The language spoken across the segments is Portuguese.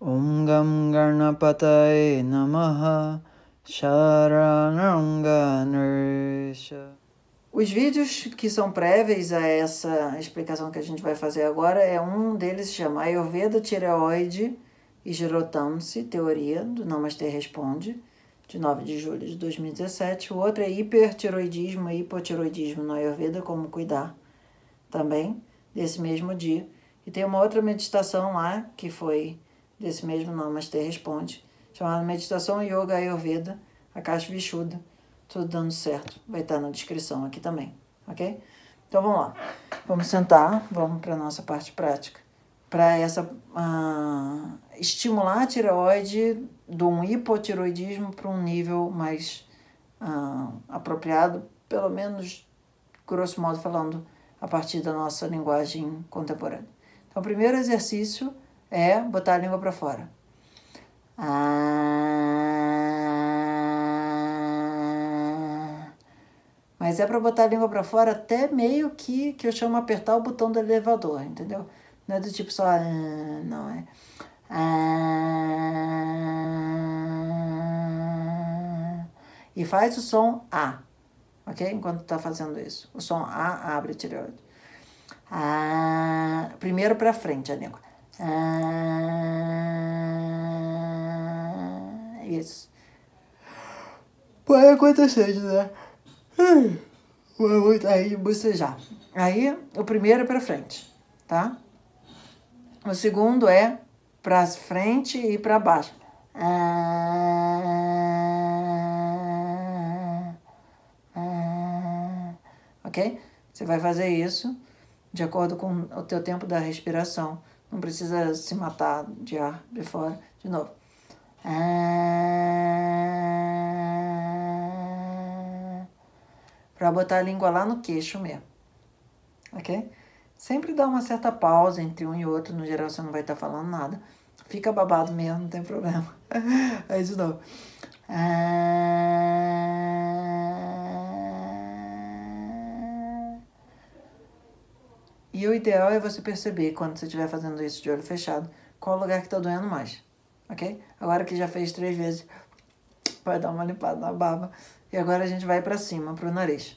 Om Gam Ganapataye Namaha Sharanam Ganesha. Os vídeos que são prévios a essa explicação que a gente vai fazer agora, um deles se chama Ayurveda, Tireoide e Girotamsi, Teoria, do Namastê Responde, de 9 de julho de 2017. O outro é Hipertiroidismo e Hipotiroidismo no Ayurveda, Como Cuidar, também, desse mesmo dia. E tem uma outra meditação lá, que foi desse mesmo Namastê Responde, chamada Meditação Yoga Ayurveda, Akash Vishuddha. Tudo dando certo. Vai estar na descrição aqui também, ok? Então vamos lá. Vamos sentar, vamos para a nossa parte prática. Para estimular a tireoide de um hipotiroidismo para um nível mais apropriado, pelo menos, grosso modo falando, a partir da nossa linguagem contemporânea. Então, o primeiro exercício é botar a língua para fora. Mas é para botar a língua para fora até meio que eu chamo apertar o botão do elevador, entendeu? Não é do tipo só... não, é... E faz o som A, ok? Enquanto tá fazendo isso. O som A abre a tireoide. Primeiro para frente a língua. Isso. Pode acontecer, né? Aí bocejar. Aí o primeiro é para frente, tá? O segundo é para frente e para baixo. Ok? Você vai fazer isso de acordo com o teu tempo da respiração. Não precisa se matar de ar de fora. De novo. Para botar a língua lá no queixo mesmo. Ok? Sempre dá uma certa pausa entre um e outro. No geral, você não vai estar falando nada. Fica babado mesmo, não tem problema. Aí de novo. E o ideal é você perceber, quando você estiver fazendo isso de olho fechado, qual lugar que está doendo mais, ok? Agora que já fez 3 vezes, vai dar uma limpada na barba. E agora a gente vai para cima, para o nariz.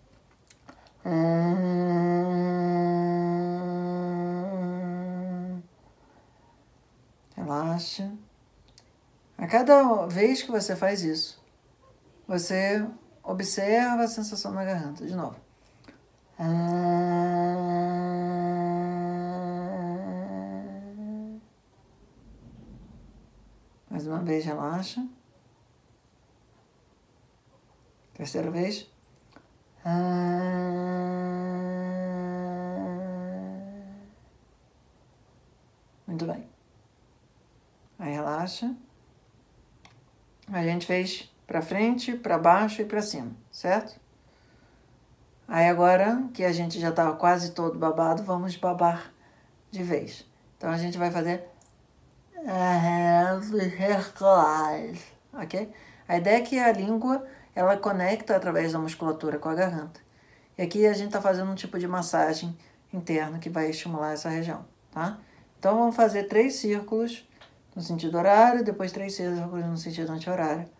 Relaxa. A cada vez que você faz isso, você observa a sensação na garganta. De novo. Mais uma vez, relaxa. Terceira vez. Muito bem. Aí relaxa. A gente fez para frente, para baixo e para cima, certo? Aí agora que a gente já tá quase todo babado, vamos babar de vez. Então a gente vai fazer ok? A ideia é que a língua, ela conecta através da musculatura com a garganta. E aqui a gente tá fazendo um tipo de massagem interna que vai estimular essa região, tá? Então vamos fazer 3 círculos no sentido horário, depois 3 círculos no sentido anti-horário.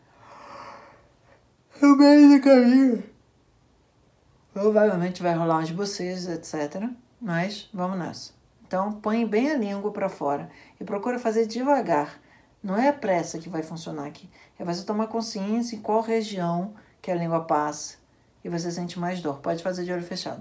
No meio do caminho, provavelmente vai rolar uns bocejos, etc. Mas vamos nessa. Então, põe bem a língua para fora e procura fazer devagar. Não é a pressa que vai funcionar aqui. É você tomar consciência em qual região que a língua passa e você sente mais dor. Pode fazer de olho fechado.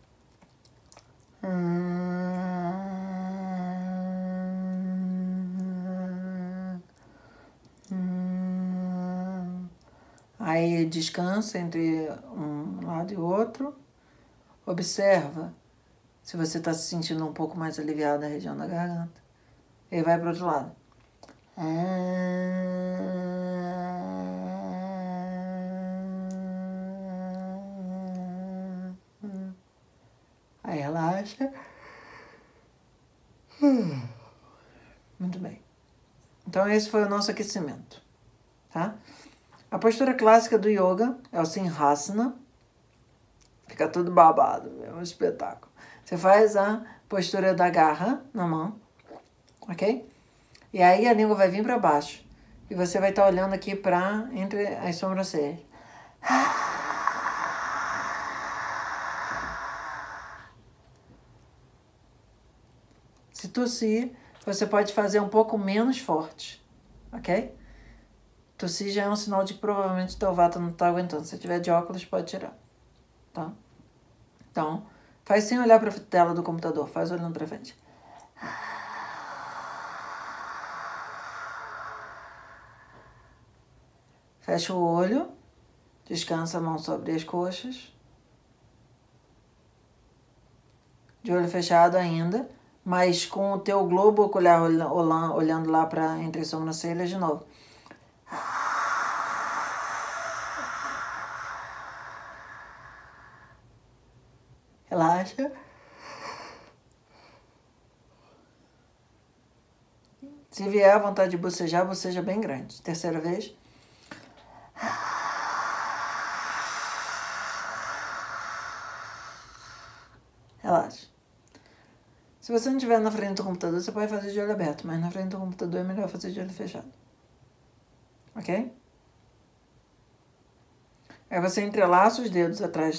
Aí descansa entre um lado e outro. Observa se você está se sentindo um pouco mais aliviado na região da garganta. E vai para o outro lado. Aí relaxa. Muito bem. Então esse foi o nosso aquecimento, tá? A postura clássica do yoga é o Sinhasana. Fica tudo babado, é um espetáculo. Você faz a postura da garra na mão, ok? E aí a língua vai vir para baixo. E você vai estar olhando aqui para entre as sobrancelhas. Se tossir, você pode fazer um pouco menos forte, ok? Tossir já é um sinal de que provavelmente teu vata não está aguentando. Se tiver de óculos, pode tirar, tá? Então, faz sem olhar para a tela do computador, faz olhando para frente. Fecha o olho, descansa a mão sobre as coxas. De olho fechado ainda, mas com o teu globo ocular olhando lá para entre as sobrancelhas de novo. Relaxa. Se vier a vontade de bocejar, boceja bem grande. Terceira vez. Relaxa. Se você não estiver na frente do computador, você pode fazer de olho aberto, mas na frente do computador é melhor fazer de olho fechado. Ok? Aí você entrelaça os dedos atrás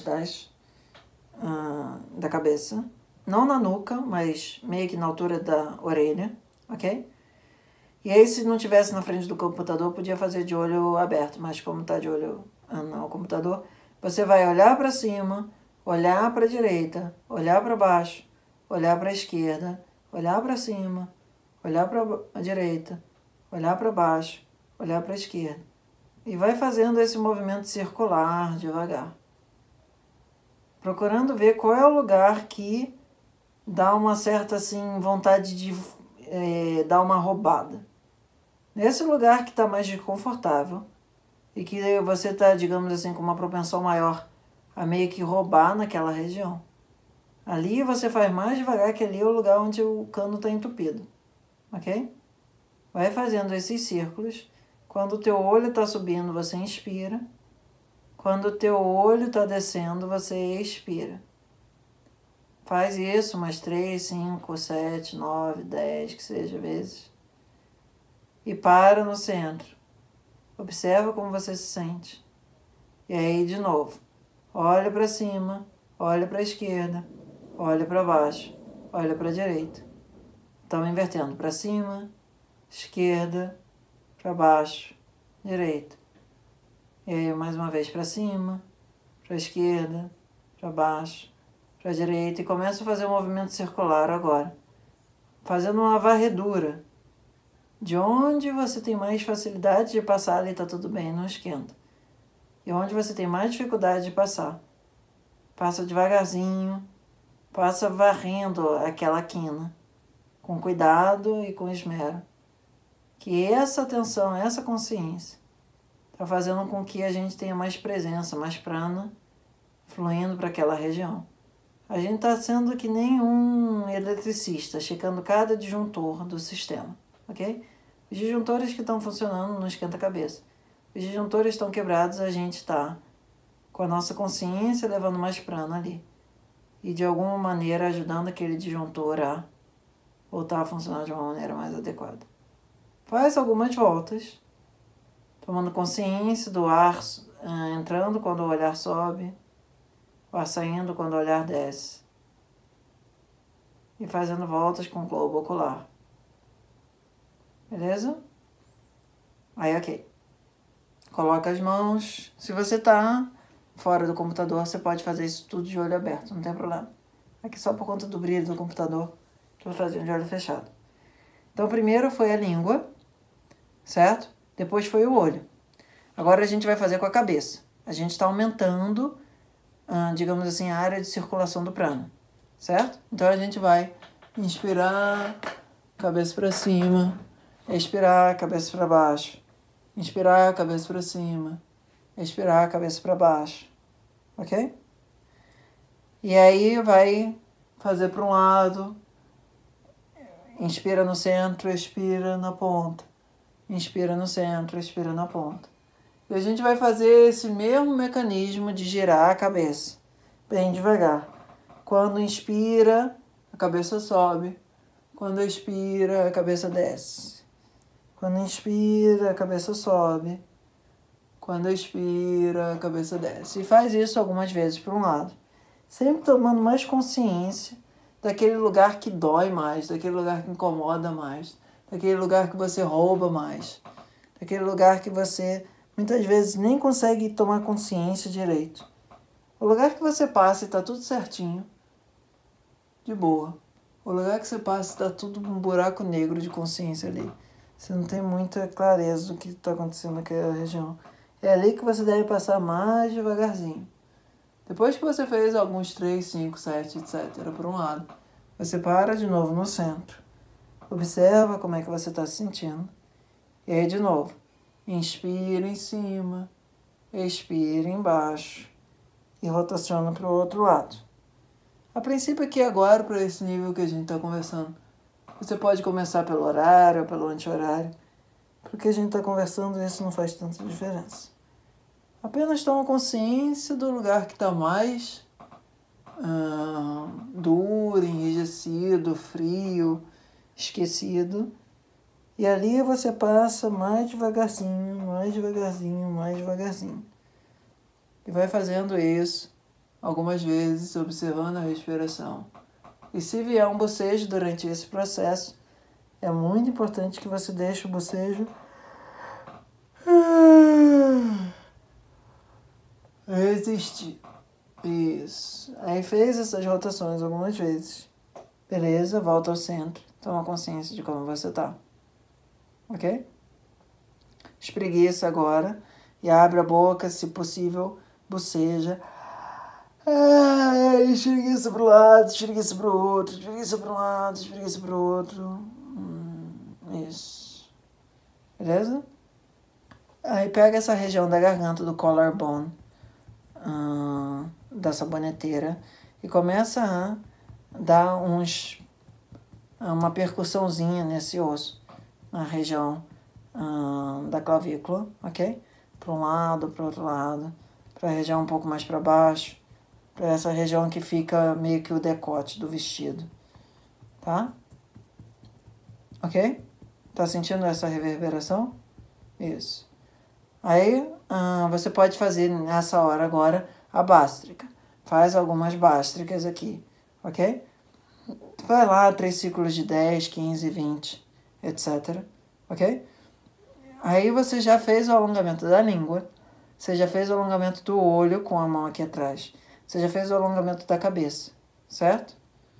da cabeça. Não na nuca, mas meio que na altura da orelha. Ok? E aí, se não tivesse na frente do computador, podia fazer de olho aberto. Mas como está de olho no computador, você vai olhar para cima, olhar para a direita, olhar para baixo, olhar para a esquerda, olhar para cima, olhar para a direita, olhar para baixo, olhar para a esquerda. E vai fazendo esse movimento circular devagar. Procurando ver qual é o lugar que dá uma certa assim, vontade de dar uma roubada. Nesse lugar que está mais desconfortável e que você está, digamos assim, com uma propensão maior a meio que roubar naquela região. Ali você faz mais devagar, que ali é o lugar onde o cano está entupido, ok? Vai fazendo esses círculos. Quando o teu olho está subindo, você inspira. Quando o teu olho está descendo, você expira. Faz isso umas 3, 5, 7, 9, 10, que seja vezes. E para no centro. Observa como você se sente. E aí, de novo, olha para cima, olha para a esquerda, olha para baixo, olha para a direita. Estamos invertendo para cima, esquerda, para baixo, direita. E aí, mais uma vez para cima, para a esquerda, para baixo, para a direita. E começa a fazer um movimento circular agora. Fazendo uma varredura. De onde você tem mais facilidade de passar, ali está tudo bem, não esquenta. E onde você tem mais dificuldade de passar, passa devagarzinho, passa varrendo aquela quina, com cuidado e com esmero. Que essa atenção, essa consciência, está fazendo com que a gente tenha mais presença, mais prana, fluindo para aquela região. A gente está sendo que nem um eletricista, checando cada disjuntor do sistema, ok? Os disjuntores que estão funcionando não esquenta a cabeça. Os disjuntores estão quebrados, a gente está com a nossa consciência levando mais prana ali. E de alguma maneira ajudando aquele disjuntor a voltar a funcionar de uma maneira mais adequada. Faz algumas voltas, tomando consciência do ar entrando quando o olhar sobe, o ar saindo quando o olhar desce. E fazendo voltas com o globo ocular. Beleza? Aí, ok. Coloca as mãos. Se você está fora do computador, você pode fazer isso tudo de olho aberto, não tem problema. Aqui só por conta do brilho do computador, estou fazendo de olho fechado. Então, primeiro foi a língua, certo? Depois foi o olho. Agora a gente vai fazer com a cabeça. A gente está aumentando, digamos assim, a área de circulação do prana, certo? Então, a gente vai inspirar, cabeça para cima, expirar, cabeça para baixo. Inspirar, cabeça para cima. Expirar, cabeça para baixo. Ok? E aí vai fazer para um lado. Inspira no centro, expira na ponta. Inspira no centro, expira na ponta. E a gente vai fazer esse mesmo mecanismo de girar a cabeça. Bem devagar. Quando inspira, a cabeça sobe. Quando expira, a cabeça desce. Quando inspira, a cabeça sobe. Quando expira, a cabeça desce. E faz isso algumas vezes para um lado. Sempre tomando mais consciência daquele lugar que dói mais, daquele lugar que incomoda mais, daquele lugar que você rouba mais, daquele lugar que você muitas vezes nem consegue tomar consciência direito. O lugar que você passa e está tudo certinho, de boa. O lugar que você passa está tudo um buraco negro de consciência ali. Você não tem muita clareza do que está acontecendo naquela região. É ali que você deve passar mais devagarzinho. Depois que você fez alguns 3, 5, 7, etc. por um lado, você para de novo no centro. Observa como é que você está se sentindo. E aí de novo, inspira em cima, expira embaixo e rotaciona para o outro lado. A princípio aqui agora, para esse nível que a gente está conversando, você pode começar pelo horário ou pelo anti-horário. Porque a gente está conversando, isso não faz tanta diferença. Apenas toma consciência do lugar que está mais duro, enrijecido, frio, esquecido. E ali você passa mais devagarzinho, mais devagarzinho, mais devagarzinho. E vai fazendo isso algumas vezes, observando a respiração. E se vier um bocejo durante esse processo, é muito importante que você deixe o bocejo existir. Isso. Aí fez essas rotações algumas vezes. Beleza, volta ao centro. Toma consciência de como você tá. Ok? Espreguiça agora e abre a boca, se possível, boceja. Espreguiça pro lado, espreguiça pro outro, espreguiça pro lado, espreguiça pro outro. Isso. Beleza? Aí pega essa região da garganta, do collarbone, da saboneteira, e começa a dar uma percussãozinha nesse osso, na região da clavícula, ok? Para um lado, para o outro lado, para a região um pouco mais para baixo, para essa região que fica meio que o decote do vestido, tá? Ok? Tá sentindo essa reverberação? Isso. Aí você pode fazer nessa hora agora a bástrica. Faz algumas bástricas aqui, ok? Vai lá, 3 ciclos de 10, 15, 20, etc. Ok? Aí você já fez o alongamento da língua. Você já fez o alongamento do olho com a mão aqui atrás. Você já fez o alongamento da cabeça, certo?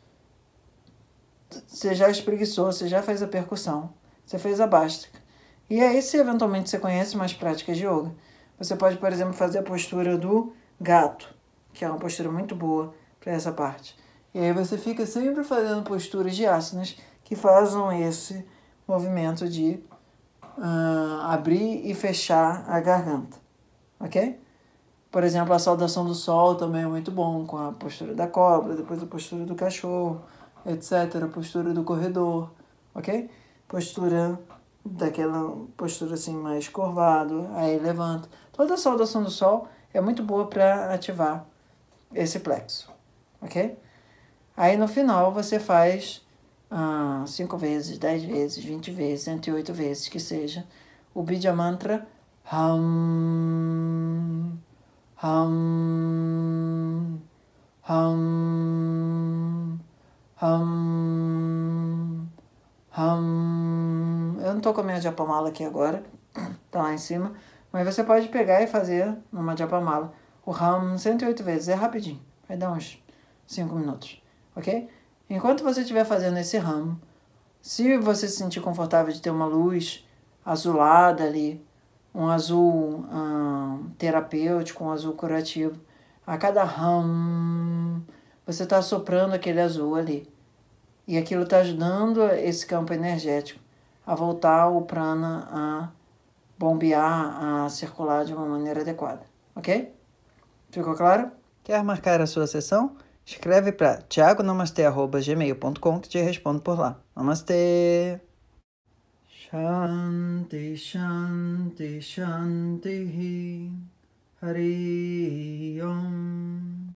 Você já espreguiçou, você já fez a percussão. Você fez a bástrica. E aí, se eventualmente você conhece mais práticas de yoga, você pode, por exemplo, fazer a postura do gato, que é uma postura muito boa para essa parte. E aí você fica sempre fazendo posturas de asanas que façam esse movimento de abrir e fechar a garganta, ok? Por exemplo, a saudação do sol também é muito bom, com a postura da cobra, depois a postura do cachorro, etc. A postura do corredor, ok? Daquela postura assim mais curvado, aí levanta. Toda a saudação do sol é muito boa para ativar esse plexo, ok? Aí no final você faz 5 vezes, 10 vezes, 20 vezes, 108 vezes, que seja, o Bija Mantra Hum, Hum, Hum, Hum, Hum. Eu não tô com a minha japamala aqui agora, tá lá em cima, mas você pode pegar e fazer numa japamala o Hum 108 vezes, é rapidinho, vai dar uns 5 minutos, ok? Enquanto você estiver fazendo esse Hum, se você se sentir confortável de ter uma luz azulada ali, um azul terapêutico, um azul curativo, a cada Hum, você está soprando aquele azul ali. E aquilo está ajudando esse campo energético a voltar o prana a bombear, a circular de uma maneira adequada. Ok? Ficou claro? Quer marcar a sua sessão? Escreve para thiagonamastê@gmail.com que te respondo por lá. Namastê! Shanti, Shanti, Shanti. Hari Om.